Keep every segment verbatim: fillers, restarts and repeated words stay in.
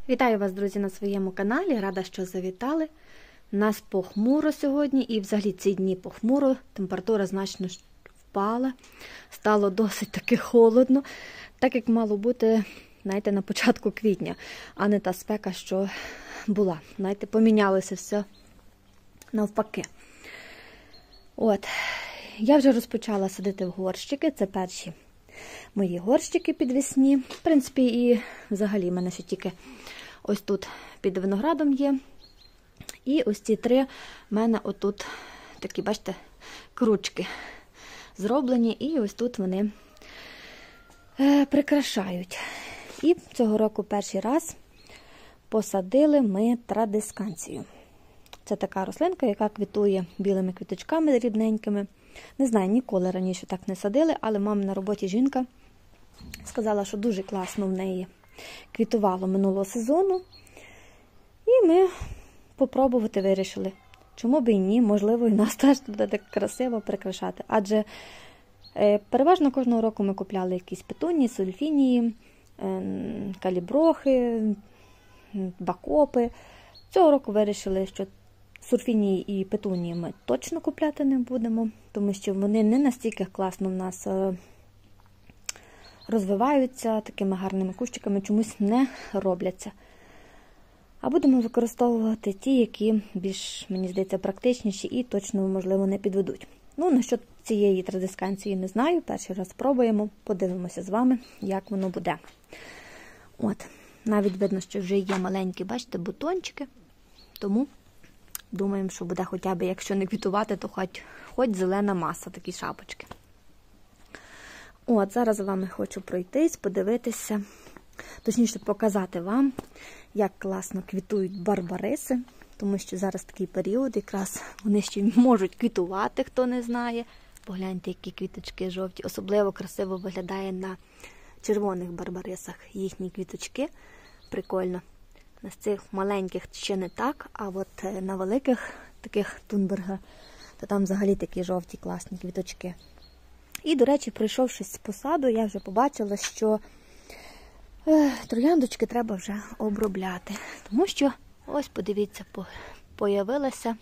Вітаю вас, друзі, на своєму каналі. Рада, що завітали. У нас похмуро сьогодні і взагалі ці дні похмуро. Температура значно впала. Стало досить таки холодно, так як мало бути, знаєте, на початку квітня, а не та спека, що була. Знаєте, помінялося все навпаки. От, я вже розпочала садити в горщики. Це перші мої горщики підвісні. В принципі, і взагалі в мене ще тільки ось тут під виноградом є. І ось ці три в мене отут такі, бачите, кручки зроблені. І ось тут вони е, прикрашають. І цього року перший раз посадили ми традисканцію. Це така рослинка, яка квітує білими квіточками дрібненькими. Не знаю, ніколи раніше так не садили, але мама на роботі жінка сказала, що дуже класно в неї квітувало минулого сезону. І ми попробувати вирішили. Чому б і ні, можливо, і нас теж буде так красиво прикрашати. Адже е, переважно кожного року ми купляли якісь петунії, сульфінії, е, каліброхи, бакопи. Цього року вирішили, що сульфінії і петунії ми точно купляти не будемо, тому що вони не настільки класно в нас розвиваються, такими гарними кущиками чомусь не робляться. А будемо використовувати ті, які більш, мені здається, практичніші і точно, можливо, не підведуть. Ну, насчет цієї традисканції не знаю, перший раз спробуємо, подивимося з вами, як воно буде. От, навіть видно, що вже є маленькі, бачите, бутончики, тому думаємо, що буде хоча б, якщо не квітувати, то хоч, хоч зелена маса, такі шапочки. От, зараз з вами хочу пройтись, подивитися, точніше показати вам, як класно квітують барбариси, тому що зараз такий період, якраз вони ще можуть квітувати, хто не знає. Погляньте, які квіточки жовті, особливо красиво виглядає на червоних барбарисах їхні квіточки, прикольно. На цих маленьких ще не так, а от на великих таких Тунберга, то там взагалі такі жовті класні квіточки. І, до речі, пройшовшись з посаду, я вже побачила, що е, трояндочки треба вже обробляти. Тому що, ось подивіться, по, появилася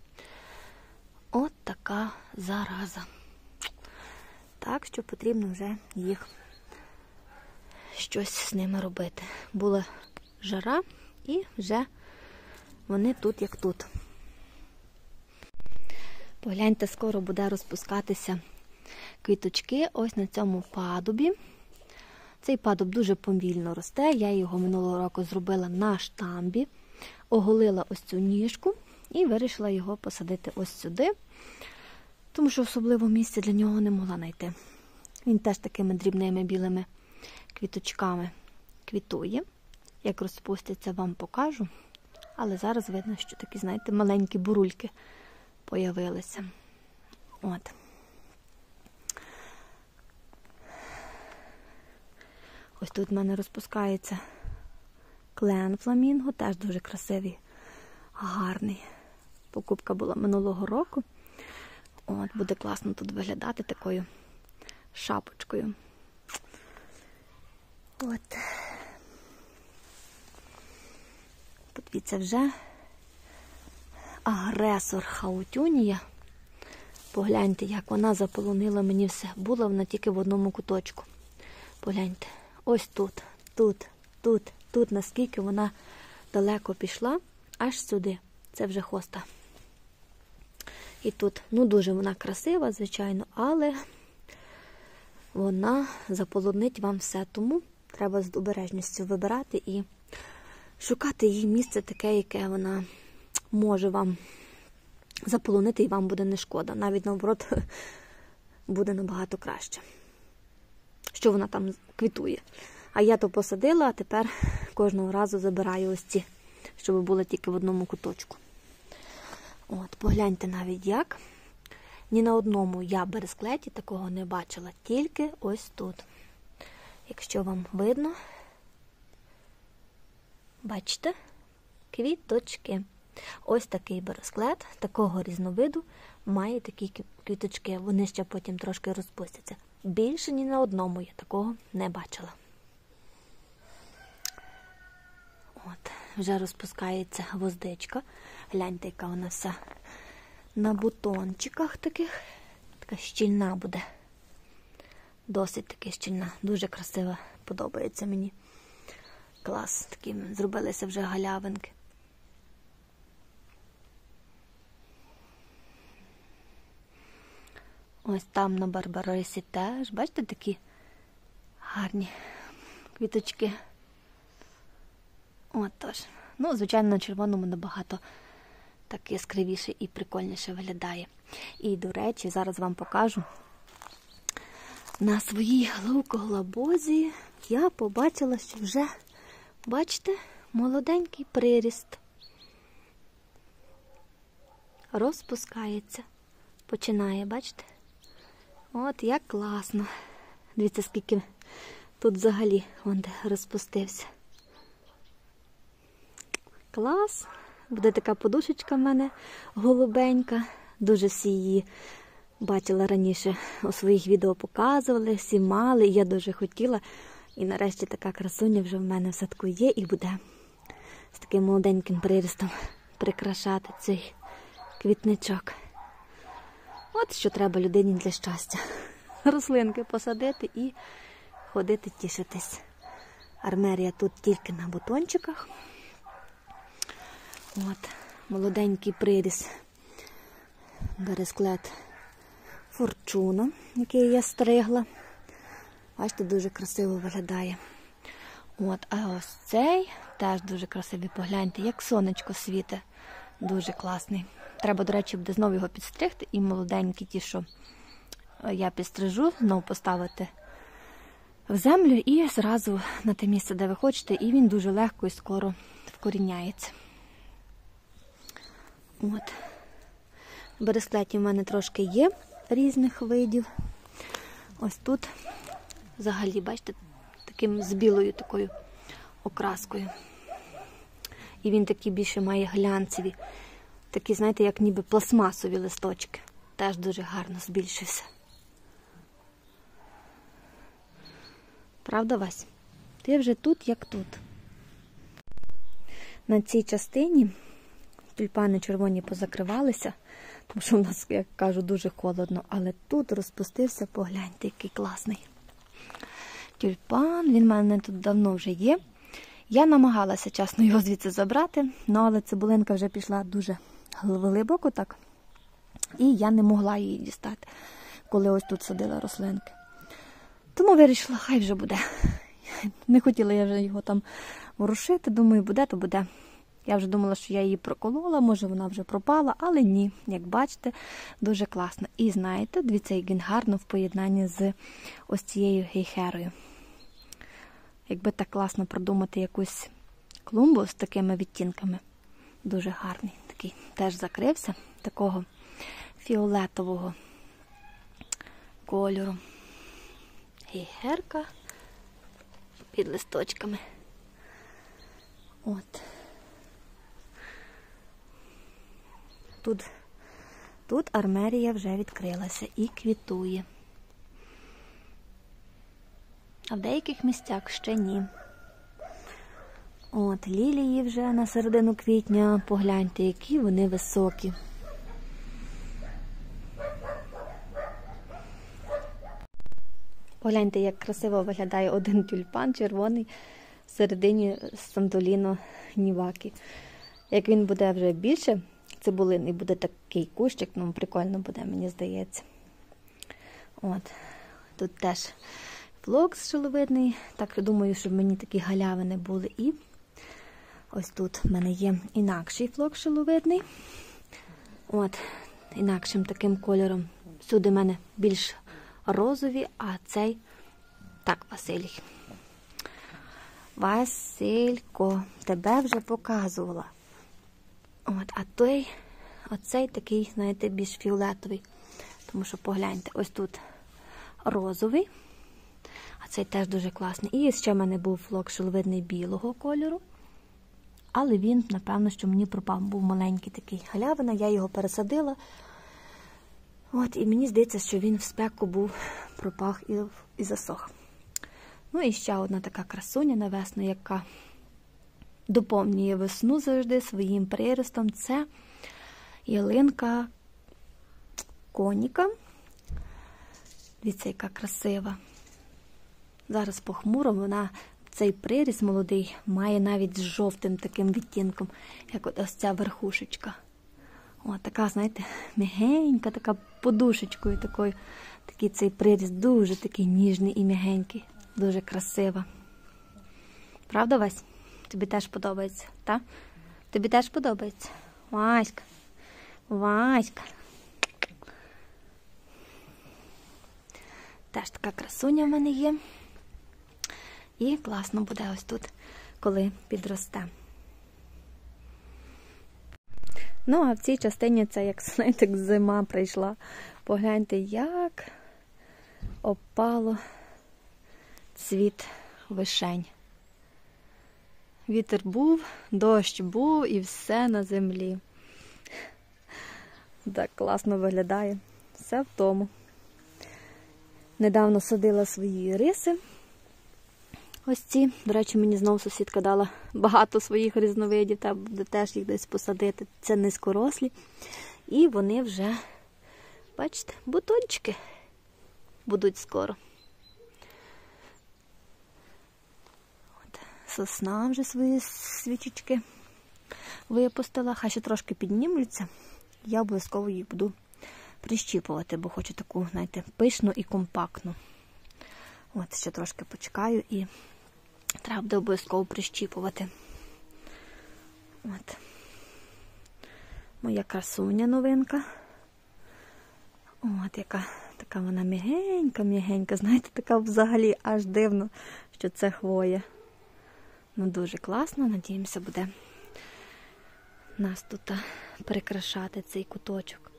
от така зараза. Так що потрібно вже їх щось з ними робити. Була жара, і вже вони тут, як тут. Погляньте, скоро буде розпускатися квіточки ось на цьому падубі. Цей падуб дуже повільно росте. Я його минулого року зробила на штамбі, оголила ось цю ніжку і вирішила його посадити ось сюди, тому що особливо місця для нього не могла знайти. Він теж такими дрібними білими квіточками квітує. Як розпустяться, вам покажу. Але зараз видно, що такі, знаєте, маленькі бурульки появилися. От. Ось тут в мене розпускається клен фламінго, теж дуже красивий, гарний. Покупка була минулого року. От, буде класно тут виглядати такою шапочкою. От. Подивіться, вже агресор хаутюнія. Погляньте, як вона заполонила мені все. Була вона тільки в одному куточку. Погляньте, ось тут, тут, тут, тут, наскільки вона далеко пішла, аж сюди. Це вже хоста. І тут, ну, дуже вона красива, звичайно, але вона заполонить вам все. Тому треба з обережністю вибирати і шукати її місце таке, яке вона може вам заполонити і вам буде не шкода. Навіть, наоборот, буде набагато краще, що вона там квітує. А я то посадила, а тепер кожного разу забираю ось ці, щоб були тільки в одному куточку. От, погляньте навіть як. Ні на одному я бересклеті такого не бачила, тільки ось тут. Якщо вам видно, бачите, квіточки. Ось такий бересклет, такого різновиду, має такі квіточки. Вони ще потім трошки розпустяться. Більше ні на одному я такого не бачила. От. вже розпускається гвоздичка. Гляньте, яка вона вся на бутончиках таких. Така щільна буде. Досить таки щільна. Дуже красива. Подобається мені. Клас. Такі зробилися вже галявинки. Ось там на барбарисі теж. Бачите, такі гарні квіточки. Отож. Ну, звичайно, на червоному набагато так яскравіше і прикольніше виглядає. І, до речі, зараз вам покажу. На своїй лук-глобозі я побачила, що вже, бачите, молоденький приріст. Розпускається. Починає, бачите? От як класно. Дивіться, скільки тут взагалі он де розпустився. Клас. Буде така подушечка в мене голубенька. Дуже всі її бачила раніше, у своїх відео показували, всі мали, і я дуже хотіла. І нарешті така красуня вже в мене в садку є і буде з таким молоденьким прирістом прикрашати цей квітничок. От що треба людині для щастя. Рослинки посадити і ходити тішитись. Армерія тут тільки на бутончиках. От, молоденький приріс. Бересклет Форчуна, який я стригла. Бачите, дуже красиво виглядає. От, а ось цей теж дуже красивий. Погляньте, як сонечко світить. Дуже класний. Треба, до речі, буде знову його підстригти. І молоденькі ті, що я підстрижу, знову поставити в землю і зразу на те місце, де ви хочете. І він дуже легко і скоро вкоріняється. От. Бересклетів в мене трошки є різних видів. Ось тут взагалі, бачите, таким з білою такою окраскою. І він такий більше має глянцеві. Такі, знаєте, як ніби пластмасові листочки. Теж дуже гарно збільшився. Правда, Вась? Ти вже тут, як тут. На цій частині тюльпани червоні позакривалися, тому що в нас, як кажу, дуже холодно. Але тут розпустився, погляньте, який класний тюльпан. Він в мене тут давно вже є. Я намагалася, чесно, його звідси забрати, але цибулинка вже пішла дуже глибоко так. І я не могла її дістати, коли ось тут садила рослинки. Тому вирішила, хай вже буде. Не хотіла я вже його там ворушити, думаю, буде, то буде. Я вже думала, що я її проколола, може вона вже пропала, але ні, як бачите, дуже класно. І знаєте, дивіться, як він гарно в поєднанні з ось цією гейхерою. Якби так класно продумати якусь клумбу з такими відтінками. Дуже гарний. Такий теж закрився, такого фіолетового кольору. Гейхерка під листочками. От. Тут, тут армерія вже відкрилася і квітує. А в деяких місцях ще ні. От, лілії вже на середину квітня. Погляньте, які вони високі. Погляньте, як красиво виглядає один тюльпан червоний в середині Сандоліно ніваки. Як він буде вже більше цибулин і буде такий кущик, ну прикольно буде, мені здається. От, тут теж флокс шиловидний. Так, думаю, щоб мені такі галявини були. І ось тут в мене є інакший флокс шиловидний. От, інакшим таким кольором. Всюди в мене більш розові, а цей, так, Василій. Василько, тебе вже показувала. От, а той, оцей такий, знаєте, більш фіолетовий. Тому що погляньте, ось тут розовий, а цей теж дуже класний. І ще в мене був флокс шиловидний білого кольору, але він, напевно, що мені пропав. Був маленький такий галявина, я його пересадила. От, і мені здається, що він в спеку був, пропах і, і засох. Ну і ще одна така красуня на весну, яка доповнює весну завжди своїм приростом. Це ялинка коніка. Дивіться, яка красива. Зараз похмуро, вона, цей приріст молодий, має навіть з жовтим таким відтінком, як от ось ця верхушечка. О, така, знаєте, м'ягенька, така подушечкою такою. Такий цей приріст дуже такий ніжний і м'ягенький. Дуже красива. Правда, Вась? Тобі теж подобається, так? Тобі теж подобається? Васька. Васька. Теж така красуня в мене є. І класно буде ось тут, коли підросте. Ну, а в цій частині це, як, знаєте, як зима прийшла. Погляньте, як опало цвіт вишень. Вітер був, дощ був і все на землі. Так класно виглядає. Все в тому. Недавно садила свої риси. Ось ці. До речі, мені знову сусідка дала багато своїх різновидів. Треба буде теж їх десь посадити. Це низькорослі. І вони вже, бачите, бутончики будуть скоро. От, сосна вже свої свічечки випустила. Хай ще трошки піднімуться. Я обов'язково їх буду прищіпувати, бо хочу таку, знаєте, пишну і компактну. От, ще трошки почекаю і треба буде обов'язково прищіпувати. От. Моя красуня новинка. От, яка така вона м'ягенька, м'ягенька. Знаєте, така взагалі аж дивно, що це хвоя. Ну, дуже класно, надіємося, буде нас тут прикрашати цей куточок.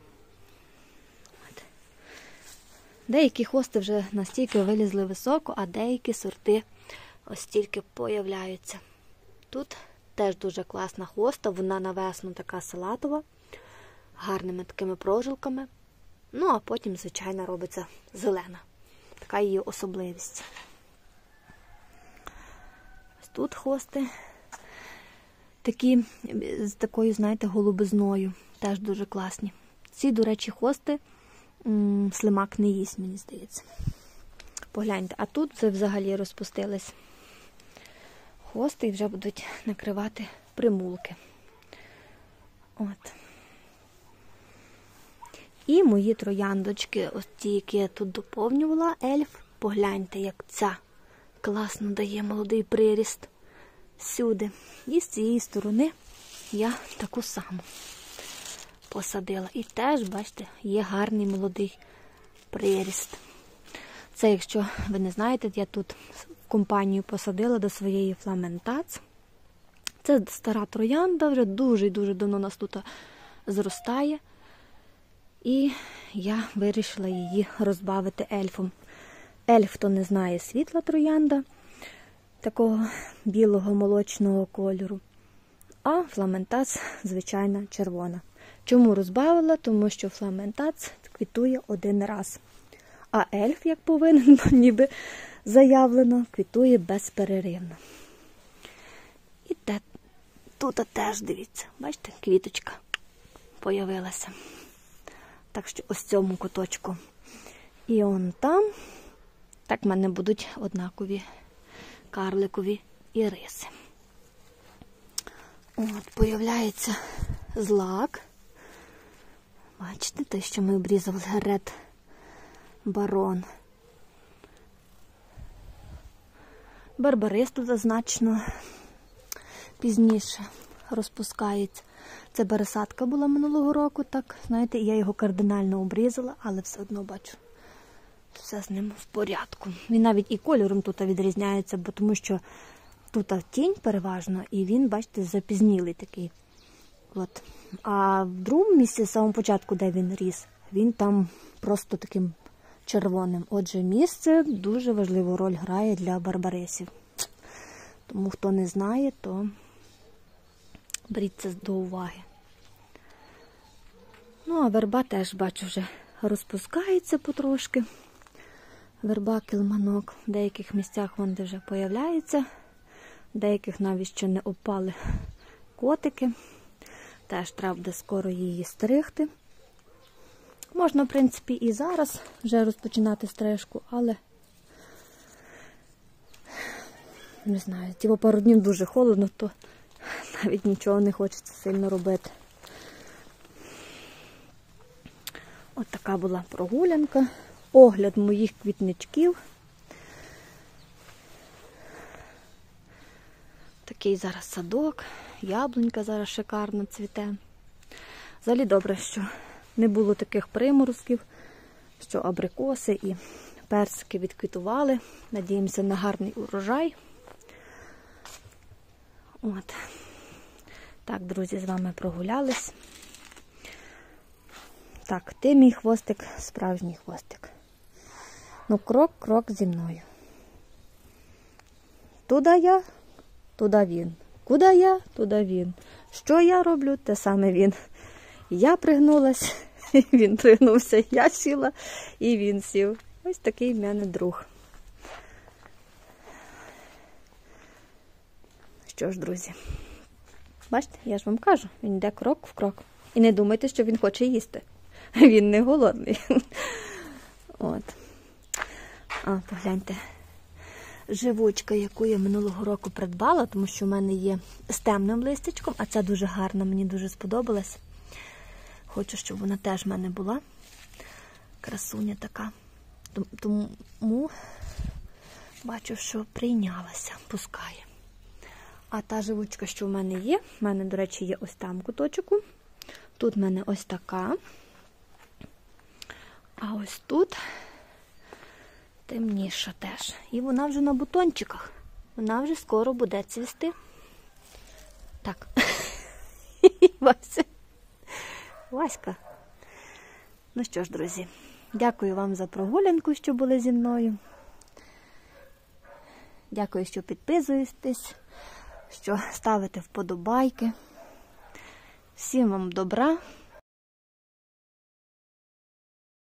От. Деякі хости вже настільки вилізли високо, а деякі сорти ось тільки появляються. Тут теж дуже класна хоста, вона на весну така салатова, гарними такими прожилками. Ну, а потім, звичайно, робиться зелена. Така її особливість. Ось тут хости такі з такою, знаєте, голубизною. Теж дуже класні. Ці, до речі, хости м- слимак не їсть, мені здається. Погляньте, а тут це взагалі розпустились хости і вже будуть накривати примулки. От. І мої трояндочки, ось ті, які я тут доповнювала, ельф, погляньте, як ця класно дає молодий приріст всюди. І з цієї сторони я таку саму посадила. І теж, бачите, є гарний молодий приріст. Це, якщо ви не знаєте, я тут компанію посадила до своєї фламентац. Це стара троянда, вже дуже-дуже давно у нас тут зростає. І я вирішила її розбавити ельфом. Ельф, хто не знає, світла троянда, такого білого молочного кольору. А фламентац, звичайно, червона. Чому розбавила? Тому що фламентац квітує один раз. А ельф, як повинен, ніби заявлено, квітує безперервно. І те, тут теж, дивіться, бачите, квіточка появилася. Так що ось цьому куточку. І он там, так в мене будуть однакові карликові іриси. От, появляється злак. Бачите, той, що ми обрізали, Ред Барон. Барбарис тут значно пізніше розпускається. Це пересадка була минулого року, так, знаєте, я його кардинально обрізала, але все одно бачу, все з ним в порядку. Він навіть і кольором тут відрізняється, бо тому що тут тінь переважно, і він, бачите, запізнілий такий. От. А в другому місці, з самого початку, де він ріс, він там просто таким червоним. Отже, місце дуже важливу роль грає для барбарисів. Тому, хто не знає, то беріть це до уваги. Ну, а верба теж, бачу, вже розпускається потрошки. Верба, килманок. В деяких місцях вони вже появляються Деяких навіть ще не опали котики. Теж треба буде скоро її стригти. Можна, в принципі, і зараз вже розпочинати стрижку, але не знаю, ті пару днів дуже холодно, то навіть нічого не хочеться сильно робити. От така була прогулянка, огляд моїх квітничків. Такий зараз садок, яблунька зараз шикарно цвіте. Взагалі добре, що не було таких приморозків, що абрикоси і персики відквітували. Надіємося на гарний урожай. От. Так, друзі, з вами прогулялись. Так, ти мій хвостик, справжній хвостик. Ну, крок-крок зі мною. Туди я, туди він. Куди я, туди він. Що я роблю, те саме він. Я пригнулась, він пригнувся, я сіла, і він сів. Ось такий в мене друг. Що ж, друзі, бачите, я ж вам кажу, він йде крок в крок. І не думайте, що він хоче їсти. Він не голодний. От. А, погляньте. Живучка, яку я минулого року придбала, тому що в мене є з темним листячком, а ця дуже гарна, мені дуже сподобалась. Хочу, щоб вона теж в мене була. Красуня така. Тому бачу, що прийнялася, пускає. А та живучка, що в мене є, в мене, до речі, є ось там куточку. Тут в мене ось така. А ось тут темніша теж. І вона вже на бутончиках. Вона вже скоро буде цвісти. Так. Вася. Васька. Ну що ж, друзі, дякую вам за прогулянку, що були зі мною. Дякую, що підписуєтесь, що ставите вподобайки. Всім вам добра.